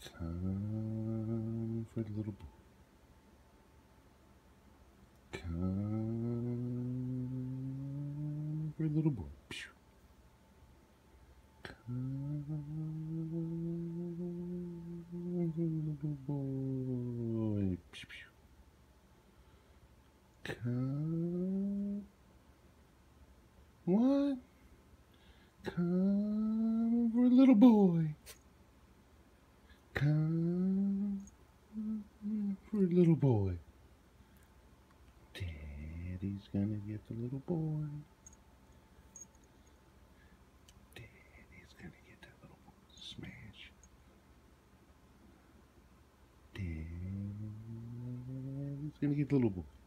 Come for the little boy. Come for the little boy. Come for the little boy. Come. What? Come for a little boy. Come for a little boy. Daddy's gonna get the little boy. Daddy's gonna get that little boy. Smash. Daddy's gonna get the little boy.